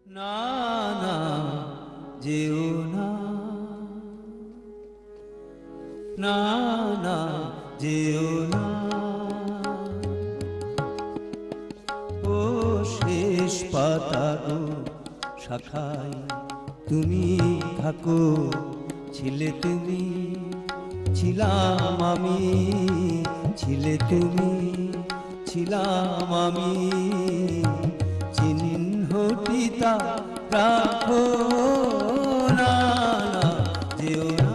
না না যেও না, না না যেও না। ও শেষ পাতা গো শাখায় তুমি থাকো, ছিলে তুমি, ছিলাম আমি, ছিলে তুমি, ছিলাম আমি। চিহ্নটিতা রাখো, না না যেও না।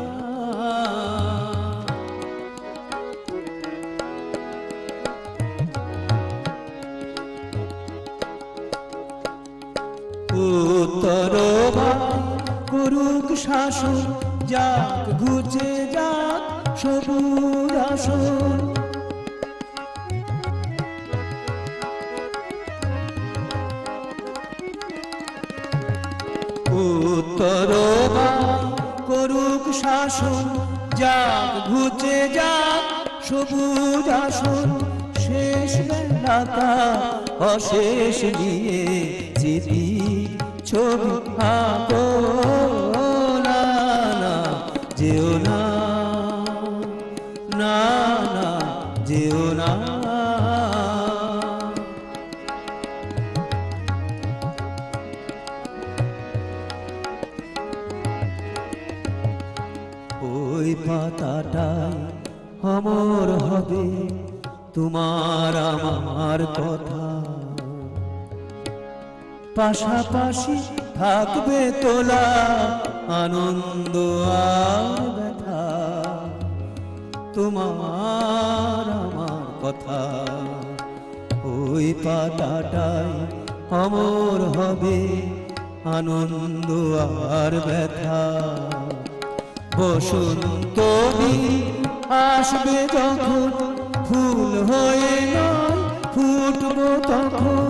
উত্তর করুক শাসন, যাক ঘুচে যাক সবুজ আসন। উত্তর করুক শাসন, যাক ঘুচে যাক সবুজ আসন। শেষ বেলাটা অশেষ নিয়ে স্মৃতি ছবি আঁকো, না না যেও না, না না যেও না। ওই পাতাটাই অমর হবে তোমার আমার কথা, পাশাপাশি থাকবে তোলা আনন্দ আর ব্যথা। তোমার আমার কথা, ওই পাতাটাই অমর হবে আনন্দ আর ব্যথা। বসন্ত আসবে যখন, ফুল হয়ে নয় ফুটবো তখন।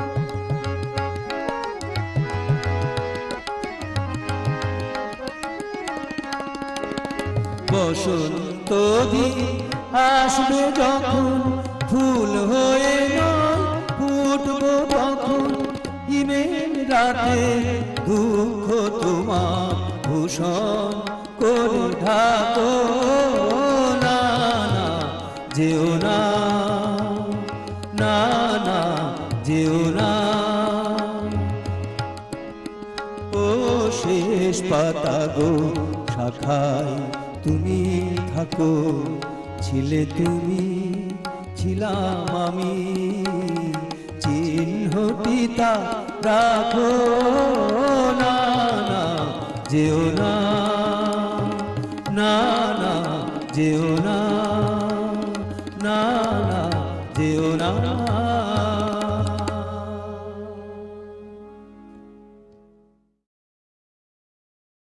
বসন্ত আসবে যখন, ফুল হয়ে নয় ফুটবো তখন। হিমেল রাতে দুঃখ তোমার ভূষণ করে ঢাকো, না না যেও না, না না যেও না। ও শেষ পাতা গো শাখায় তুমি থাকো, ছিলে তুমি, ছিলাম আমি। চিহ্নটিতা রাখো, না না যেও না, না না যেও না।